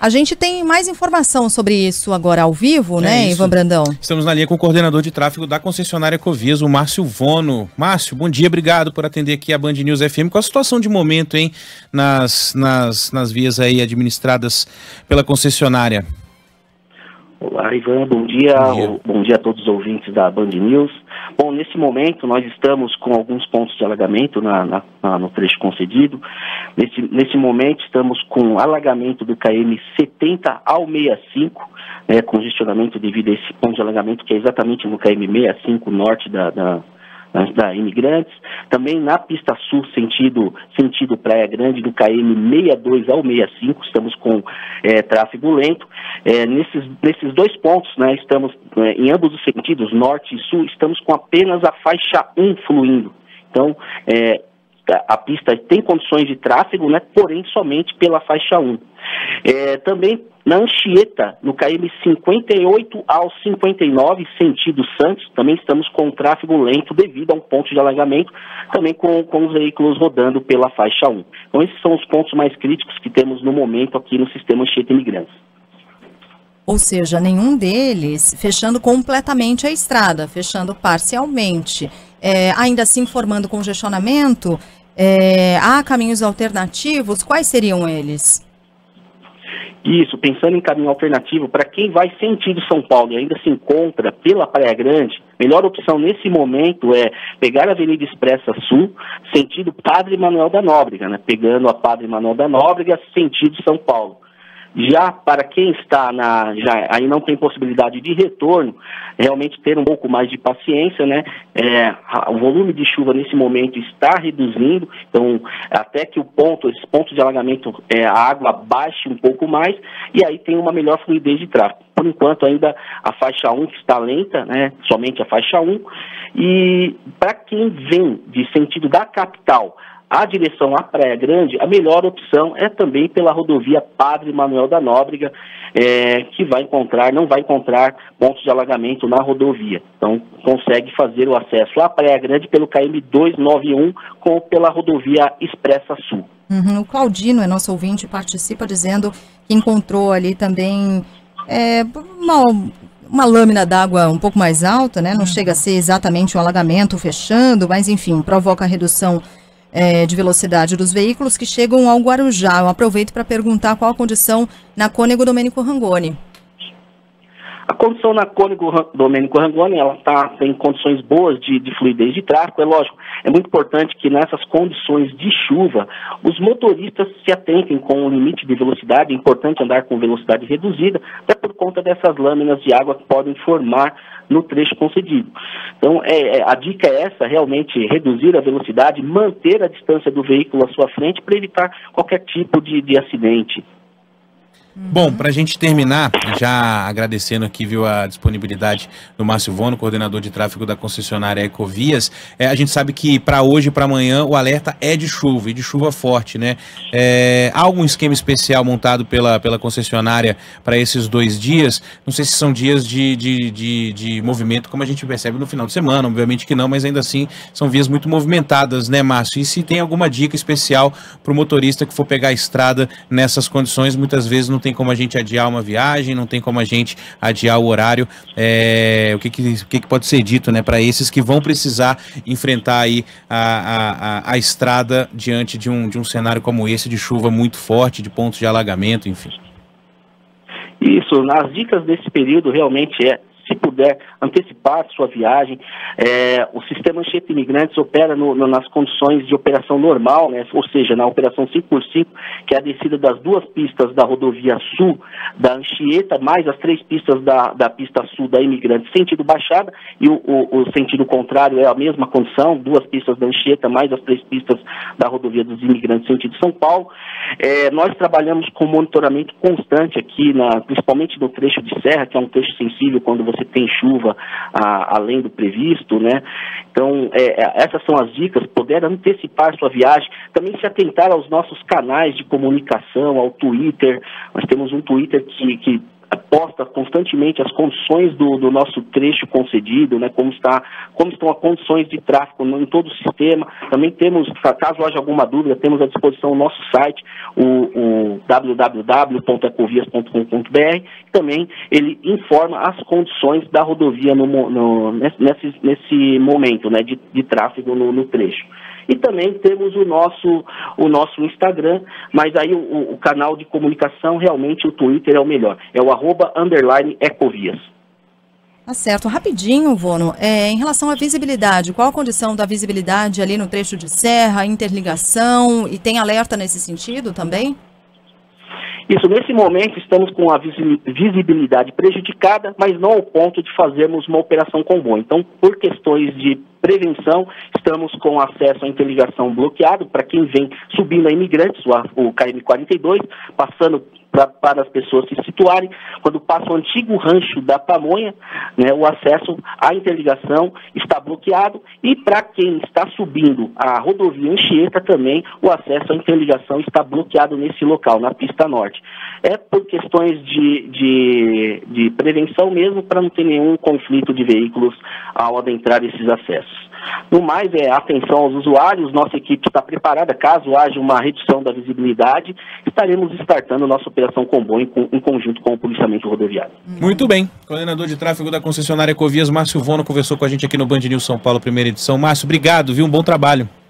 A gente tem mais informação sobre isso agora ao vivo, né, Ivan Brandão? Estamos na linha com o coordenador de tráfego da concessionária Ecovias, o Márcio Vono. Márcio, bom dia, obrigado por atender aqui a Band News FM. Qual a situação de momento, hein, nas vias aí administradas pela concessionária? Olá, Ivan, bom dia. Bom dia a todos os ouvintes da Band News. Bom, nesse momento nós estamos com alguns pontos de alagamento no trecho concedido. Nesse momento estamos com alagamento do KM 70 ao 65, congestionamento devido a esse ponto de alagamento que é exatamente no KM 65 norte da Imigrantes. Também na pista sul, sentido Praia Grande, do KM 62 ao 65, estamos com tráfego lento. Nesses dois pontos, estamos em ambos os sentidos, norte e sul, estamos com apenas a faixa 1 fluindo. Então, a pista tem condições de tráfego, porém somente pela faixa 1. Também na Anchieta, no KM 58 ao 59, sentido Santos, também estamos com tráfego lento devido a um ponto de alagamento, também com os veículos rodando pela faixa 1. Então esses são os pontos mais críticos que temos no momento aqui no sistema Anchieta Imigrantes. Ou seja, nenhum deles fechando completamente a estrada, fechando parcialmente. Ainda assim formando congestionamento, há caminhos alternativos, quais seriam eles? Isso, pensando em caminho alternativo, para quem vai sentido São Paulo e ainda se encontra pela Praia Grande, melhor opção nesse momento é pegar a Avenida Expressa Sul, sentido Padre Manuel da Nóbrega, pegando a Padre Manuel da Nóbrega, sentido São Paulo. Já para quem está aí não tem possibilidade de retorno, realmente ter um pouco mais de paciência, o volume de chuva nesse momento está reduzindo, então até que esses pontos de alagamento, a água baixe um pouco mais, e aí tem uma melhor fluidez de tráfego. Por enquanto ainda a faixa 1 que está lenta, somente a faixa 1, e para quem vem de sentido da capital, a direção à Praia Grande, a melhor opção é também pela rodovia Padre Manuel da Nóbrega, que não vai encontrar pontos de alagamento na rodovia. Então, consegue fazer o acesso à Praia Grande pelo KM 291 pela rodovia Expressa Sul. O Claudino, nosso ouvinte, participa dizendo que encontrou ali também uma lâmina d'água um pouco mais alta, não chega a ser exatamente um alagamento fechando, mas enfim, provoca a redução de velocidade dos veículos que chegam ao Guarujá. Eu aproveito para perguntar qual a condição na Cônego Domênico Rangoni. A condição na Cônego Domênico Rangoni, ela tem condições boas de fluidez de tráfego. É lógico, é muito importante que nessas condições de chuva, os motoristas se atentem com o limite de velocidade. É importante andar com velocidade reduzida, até por conta dessas lâminas de água que podem formar no trecho concedido. Então, a dica é essa, realmente reduzir a velocidade, manter a distância do veículo à sua frente para evitar qualquer tipo de acidente. Bom, para a gente terminar, já agradecendo aqui, a disponibilidade do Márcio Vono, coordenador de tráfego da concessionária Ecovias, a gente sabe que para hoje e para amanhã o alerta é de chuva, e de chuva forte, há algum esquema especial montado pela concessionária para esses 2 dias? Não sei se são dias de movimento, como a gente percebe no final de semana, obviamente que não, mas ainda assim são vias muito movimentadas, Márcio? E se tem alguma dica especial para o motorista que for pegar a estrada nessas condições, muitas vezes não tem como a gente adiar uma viagem, não tem como a gente adiar o horário, o que pode ser dito, para esses que vão precisar enfrentar aí a estrada diante de um cenário como esse, de chuva muito forte, de pontos de alagamento, enfim. Isso, nas dicas desse período realmente se puder antecipar sua viagem. O sistema Anchieta Imigrantes opera nas condições de operação normal, ou seja, na operação 5x5, que é a descida das 2 pistas da rodovia sul da Anchieta, mais as 3 pistas da pista sul da Imigrantes, sentido Baixada, e o sentido contrário é a mesma condição, 2 pistas da Anchieta, mais as 3 pistas da rodovia dos Imigrantes, sentido São Paulo. Nós trabalhamos com monitoramento constante aqui, principalmente no trecho de serra, que é um trecho sensível quando você tem chuva além do previsto, Então, essas são as dicas, poder antecipar sua viagem, também se atentar aos nossos canais de comunicação, ao Twitter. Nós temos um Twitter que posta constantemente as condições do nosso trecho concedido, né, como estão as condições de tráfego em todo o sistema. Também temos, caso haja alguma dúvida, temos à disposição o nosso site, o www.ecovias.com.br. Também ele informa as condições da rodovia nesse momento, né, de tráfego no trecho. E também temos o nosso Instagram, mas aí o canal de comunicação, realmente o Twitter é o melhor. É o @_ecovias. Tá certo. Rapidinho, Vono, em relação à visibilidade, qual a condição da visibilidade ali no trecho de serra, interligação, e tem alerta nesse sentido também? Isso, nesse momento estamos com a visibilidade prejudicada, mas não ao ponto de fazermos uma operação comboio. Então, por questões de prevenção, estamos com acesso à interligação bloqueado para quem vem subindo a Imigrantes, o KM-42, passando para as pessoas se situarem. Quando passa o antigo rancho da Pamonha, né, o acesso à interligação está bloqueado, e para quem está subindo a rodovia Anchieta também, o acesso à interligação está bloqueado nesse local, na pista norte. É por questões de prevenção mesmo, para não ter nenhum conflito de veículos ao adentrar esses acessos. No mais, atenção aos usuários, nossa equipe está preparada, caso haja uma redução da visibilidade, estaremos startando nossa operação comboio em conjunto com o policiamento rodoviário. Muito bem, coordenador de tráfego da concessionária Ecovias, Márcio Vono, conversou com a gente aqui no Band News São Paulo, primeira edição. Márcio, obrigado, viu? Um bom trabalho.